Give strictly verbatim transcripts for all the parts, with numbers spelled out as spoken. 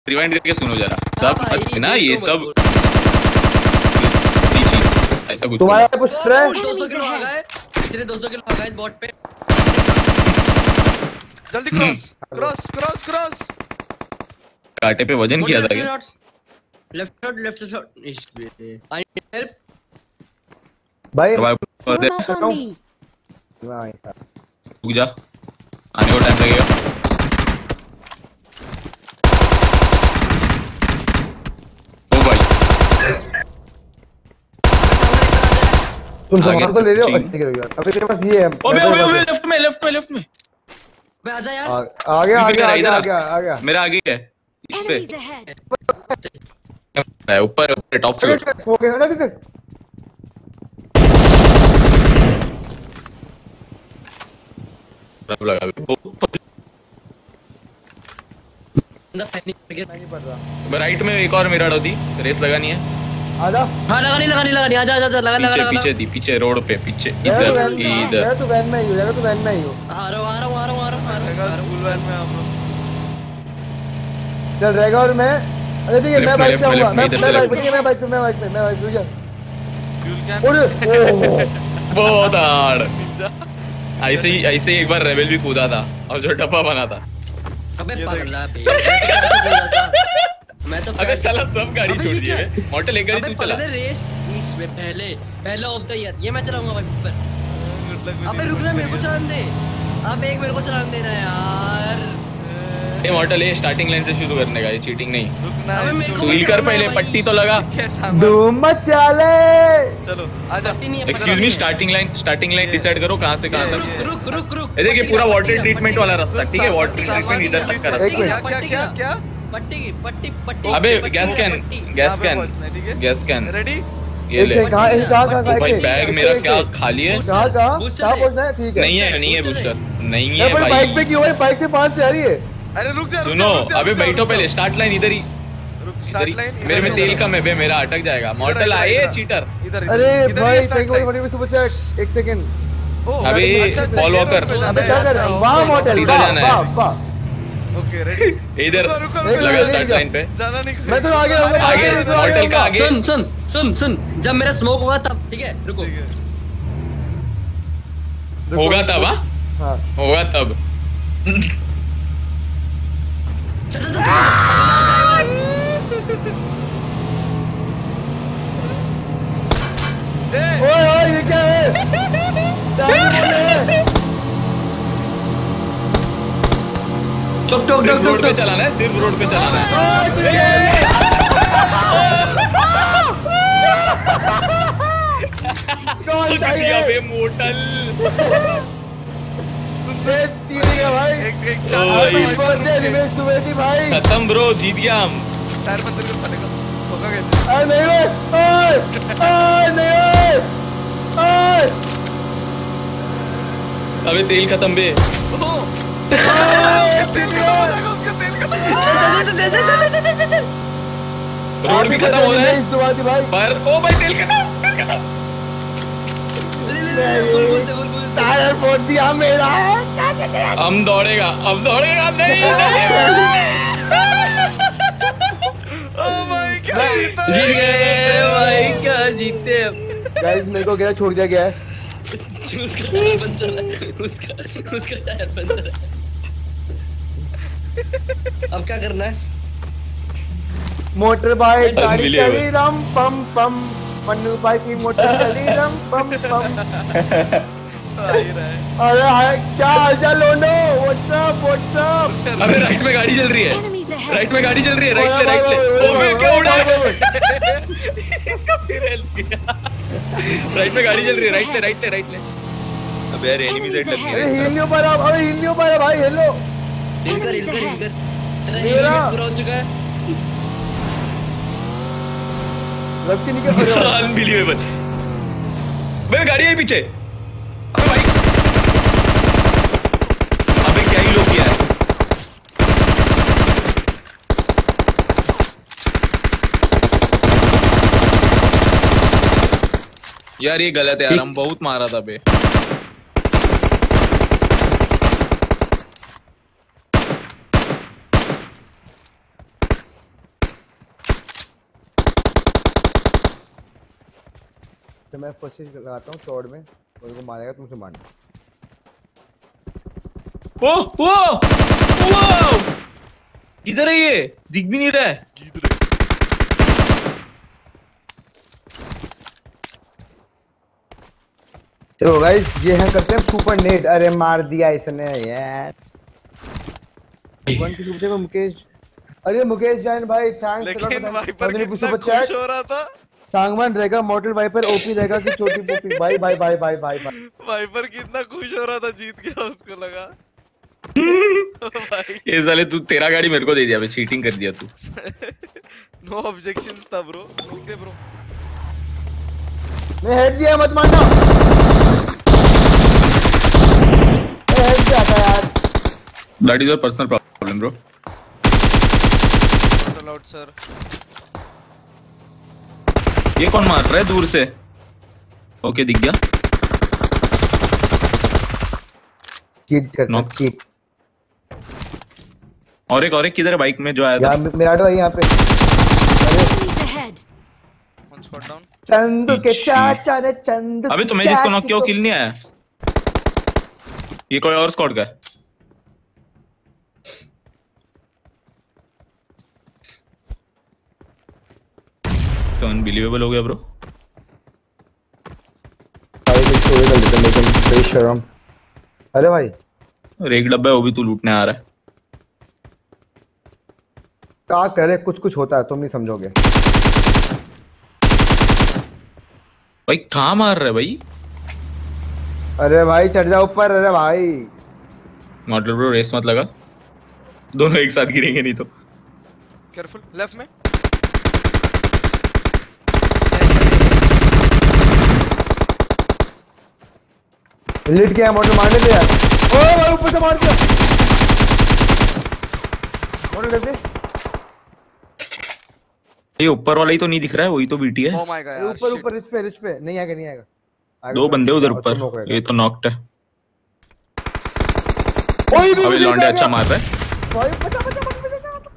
Rewind करके सुनो जरा सब मत ना ये सब ऐसा कुछ तुम्हारा पुश है। दो सौ किलो आ गए इसने दो सौ किलो आ गए बॉट पे। जल्दी क्रॉस क्रॉस क्रॉस क्रॉस। कांटे पे वजन किया था क्या? लेफ्ट शॉट लेफ्ट शॉट इस पे आई हेल्प भाई रुक जा आने को टाइम लगेगा। ओ भाई तुम सामान तो ले रहे हो। ठीक है यार अबे तेरे पास ये है। ओबे ओबे ओबे लेफ्ट में लेफ्ट में लेफ्ट में बे आजा यार। आ गया आ गया आ गया आ गया आ गया मेरा आगे है इस पे है ऊपर ऊपर टॉप फ्लोर हो गया ना किसे सब लगा बंदा पैनिक करके नहीं पड़ रहा। राइट में एक और मिरर होती रेस लगानी है। आजा हां लगानी लगानी लगानी आजा आजा लगा लगा लगा पीछे थी पीछे रोड पे पीछे इधर इधर इधर तू वैन में ही हो जाएगा तू वैन में ही हो। आ रहा हूं आ रहा हूं आ रहा हूं आ रहा हूं स्कूल वैन में हम लोग चल रहेगा। और मैं अरे ठीक है मैं बाइक से आऊंगा। मैं मैं बाइक पे मैं बाइक पे मैं बाइक पे मैं बाइक पे जा फ्यूल कैन। ओए बहुत हार्ड ऐसे ही ऐसे ही एक बार रेबेल भी कूदा था और जो टप्पा बना था। अबे पागल है बे मैं तो अगर साला सब गाड़ी छोड़ दिए बे मॉडल एक गाड़ी तू चला। पहले रेस इस में पहले पहला ऑफ द ईयर ये मैं चलाऊंगा भाई ऊपर। अबे रुकना मेरे को चलाने दे। अब एक मेरे को चलाने देना यार। ये मॉडल ये स्टार्टिंग लाइन से शुरू करने का ये चीटिंग नहीं। रुकना अबे मेरे को तू हिल कर पहले पट्टी तो लगा। धूम मचा ले। चलो आजा। Excuse me starting line starting line decide करो कहां से कहां तक। रुक रुक रुक ये देखिए पूरा वाटर ट्रीटमेंट वाला रास्ता ठीक है वाटर ट्रीटमेंट इधर तक का रास्ता। क्या क्या क्या क्या पट्टी की पट्टी पट्टी अबे gas can gas can gas can ready. ये ले कहां कहां कहां भाई बैग मेरा क्या खाली है कहां कहां कहां पहुंचना है। ठीक है नहीं है नहीं है बूस्टर नहीं है भाई। बाइक पे क्यों है बाइक से पास से आ रही है। अरे रुक जा सुनो अबे बैठो पहले स्टार्ट लाइन इधर ही स्टार्ट लाइन। मेरे में तेल कम है बे मेरा अटक जाएगा। मॉडल आए चीटर। इधर अरे भाई thank you for super chat. एक सेकंड अबे फॉलो कर अबे क्या कर वाह मॉडल सीधा जाना है। वाह वाह ओके रेडी। इधर लगा स्टार्ट लाइन पे जाना नहीं। मैं तो आगे आऊंगा आगे मॉडल का आगे। सुन सुन सुन सुन जब मेरा स्मोक होगा तब ठीक है रुको। होगा तब हां होगा तब। चल चल चल ओए ओए ये क्या है। टोक टोक टोक रोड पे चलाना है सिर्फ रोड पे चलाना है। कौन चाहिए बे मोटल से चीटिंग है भाई। एक एक हैप्पी बर्थडे रिमेश द्विवेदी भाई। खत्म ब्रो जीत गया हम। टायर बंद करके साले का होगा कैसे। अरे नहीं ओए ओए नहीं ओए अबे तेल खत्म बे। तेल खत्म हो जाएगा उसका तेल खत्म। रोड भी खत्म हो रहा है इस दुआती भाई पर ओ भाई तेल खत्म। टायर फोड़ दिया मेरा। हम दौड़ेगा हम दौड़ेगा नहीं ओ भाई क्या जीता। जीत गए भाई क्या जीते। गाइस मेरे को क्या छोड़ दिया गया है। उसका टायर पंचर है उसका उसका टायर पंचर है। अब क्या करना है। मोटर बाइक गाड़ी Unbelievable. चली रम पम पम मन्नू भाई की मोटर चली रम पम पम। आ ही रहा है। अरे हाय क्या हालचाल लोंडो व्हाट्सअप व्हाट्सअप। अबे राइट में गाड़ी चल रही है राइट में गाड़ी चल रही है राइट से राइट से। ओ मैं क्या उड़ा इसका फिर हेल्प किया। राइट में गाड़ी चल रही है राइट ले राइट ले राइट ले। अबे यार एनिमी सेट लग अरे गई। हिल नहीं पर अब अरे हिल नहीं पर भाई हेलो। हिल कर हिल कर हिल कर तेरा मेरा- हिल पूरा हो चुका है। रफ्ती निकल पड़े। अनबिलीवेबल। बे गाड़ी है पीछे। अबे भाई अबे क्या ही लोग किया है। यार ये गलत है यार हम बहुत मारा था बे। तो मैं फर्स्ट चीज लगाता हूँ चौड़ में, कोई को मारेगा तुमसे मारना। ओ ओ ओ किधर है ये? दिख भी नहीं रहा है। चलो गाइस ये है करते हैं सुपर नेट। अरे मार दिया इसने यार। वन की सुपर मुकेश। अरे मुकेश जैन भाई थैंक्स। लेकिन वाइपर कितना खुश हो रहा था। सांगवान रहेगा मॉडल वाइपर ओपी रहेगा कि छोटी पोपी। भाई भाई भाई भाई भाई भाई वाइपर कितना खुश हो रहा था जीत गया, उसको लगा। भाई ये साले तू तेरा गाड़ी मेरे को दे दिया, चीटिंग कर दिया तू। नो ऑब्जेक्शंस था ब्रो। ओके ब्रो मैं हेड दिया मत मारना। मैं हेड दिया था यार। That is your personal problem bro. Not allowed sir. ये कौन मार रहा है दूर से? ओके दिख गया। चीट करता Knock. चीट। और एक और एक किधर है बाइक में जो आया था? यार मेरा ऑटो है यहाँ पे। Enemies ahead. One spot down. Chandu के चाचा ने चंदू। अबे तुम्हें जिसको नॉक किया वो किल नहीं आया। ये कोई और स्क्वाड का है। तो अनबिलीवेबल हो गया ब्रो। भाई कुछ चोरी कर लेते लेकिन बेशरम। अरे भाई और एक डब्बा है वो भी तू लूटने आ रहा है। क्या करे, कुछ कुछ होता है तुम नहीं समझोगे। भाई कहाँ मार रहा है भाई? अरे भाई चढ़ जा ऊपर। अरे भाई मॉडल ब्रो रेस मत लगा, दोनों एक साथ गिरेंगे नहीं तो। केयरफुल लेफ्ट में। लिट गया मॉडल मारने दे यार। ओए भाई ऊपर से मार दिया मॉडल। दे ये ऊपर वाला ही तो नहीं दिख रहा है, वही तो बीटी है। ओह माय गॉड यार। ऊपर ऊपर रिच पे रिच पे नहीं आएगा नहीं आएगा, आएगा दो तो बंदे उधर और तुम ऊपर, होगा। ये तो नॉक्ड है। ओए भी अबे मुझे लौंडे नहीं अच्छा आएगा। मार रहा है। भाई बचा बचा बचा बचा बचा।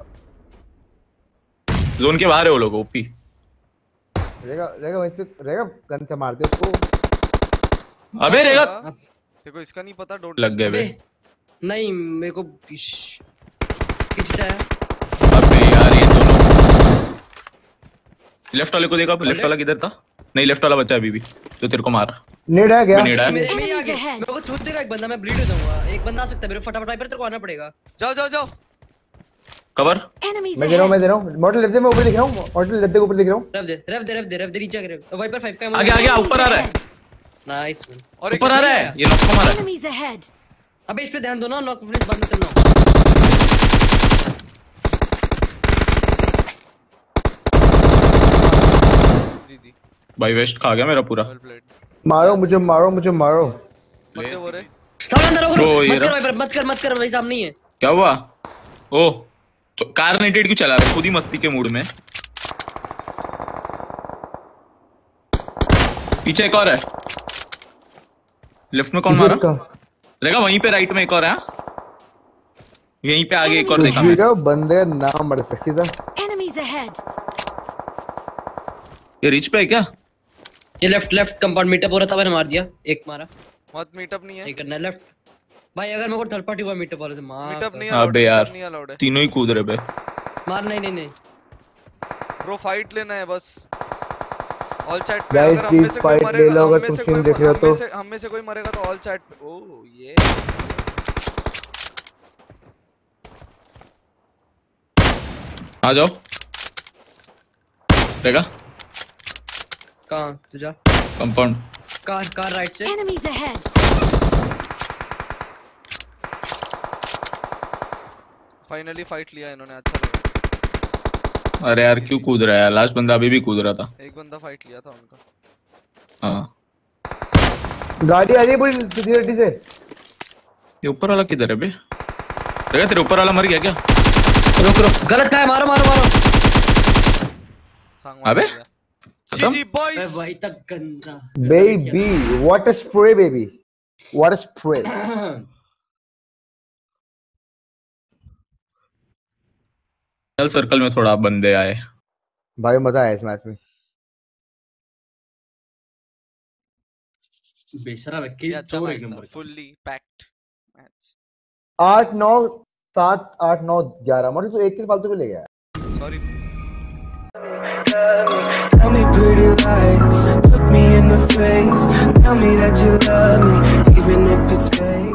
जोन के बाहर है वो लोग। ओपी रहेगा रहेगा वैसे रहेगा। गन से मार दे उसको। अबे रहेगा। देखो इसका नहीं पता। डोंट लग गए बे। नहीं मेरे को पीछ- पीछे से आया। अबे यार ये दोनों। लेफ्ट वाले को देखा, लेफ्ट वाला किधर था? नहीं लेफ्ट वाला बच्चा अभी भी जो तेरे को मारा। नेड आ गया। नेड है। मेरे मेरे Enemies आगे ahead. मेरे को छूट देगा एक बंदा, मैं ब्लीड हो जाऊंगा। एक बंदा आ सकता है मेरे को, फटाफट वाइपर तेरे को आना पड़ेगा। जाओ जाओ जाओ। कवर। Enemies मैं दे रहा हूँ मैं दे ahead. रहा हूँ। मॉडल लेफ्ट में ऊपर दिख रहा हूँ। मॉडल लेफ्ट के ऊपर दिख रहा हूँ। रेव दे रेव दे रेव दे रेव दे नीचे आके रेव। वाइपर फाइव का आगे आगे ऊपर आ रहा है। नाइस। और एक ऊपर आ रहा है। ये नॉक को मारा है। Enemies ahead. अबे इस पे ध्यान दो ना, नॉक प्लीज बाद में करना। जी जी भाई वेस्ट खा गया मेरा पूरा। Well played. मारो मुझे मारो मुझे मारो। बंदे हो रहे। सामने अंदर Bro, हो। ये मत कर रहा। वाइपर, मत कर मत कर भाई, सामने ही है। क्या हुआ? ओह तो कार नेटेड क्यों चला रहा है? खुद ही मस्ती के मूड में। पीछे एक और है। लेफ्ट में कौन मारा? रहेगा वहीं पे राइट में एक और है। हाँ? यहीं पे आगे एक और देखा मैं। देखा बंदे नाम बढ़ सकती था। Enemies ahead. ये रिच पे है क्या? ये लेफ्ट लेफ्ट कंपाउंड मीटअप हो रहा था, मैंने मार दिया। एक मारा। मत मीटअप नहीं है। एक करना है लेफ्ट। भाई अगर मेरे को थर्ड पार्टी हुआ मीटअप वाले से मार। मीटअप नहीं अबे यार नहीं अलाउड है। तीनों ही कूद रहे बे। मार नहीं नहीं नहीं। ब्रो फाइट लेना है बस। ऑल चैट पे Guys, अगर हम में please से कोई fight ले मरेगा, लो हम अगर में तुम से stream कोई देख रहे हो हम में तो। से हम में से कोई मरेगा तो ऑल चैट पे। ओह ये आ जाओ। रहेगा कहां तू जा? कंपाउंड। कार कार राइट से। Enemies ahead. फाइनली फाइट लिया इन्होंने। अच्छा लगा। अरे यार क्यों कूद रहा है? लास्ट बंदा अभी भी कूद रहा था। एक बंदा फाइट लिया था उनका। हाँ गाड़ी आ रही है पूरी सिक्योरिटी से। ये ऊपर वाला किधर है बे? रहेगा तेरे ऊपर वाला मर गया क्या? रुक रुक, गलत का है। मारो मारो मारो। सांग अबे? जी जी अबे बॉयज। भाई तक गंदा। Baby what a spray baby what a spray. चल सर्कल में थोड़ा बंदे आए। भाई मजा आया इस मैच में। बेशरम है कि अच्छा चोर मैच एक था, नंबर का। Fully packed match. आठ नौ सात आठ नौ ग्यारह मोटी तो एक किल फालतू के ले गया। Sorry. Tell me pretty lies, look me in the face, tell me that you love me, even if it's fake.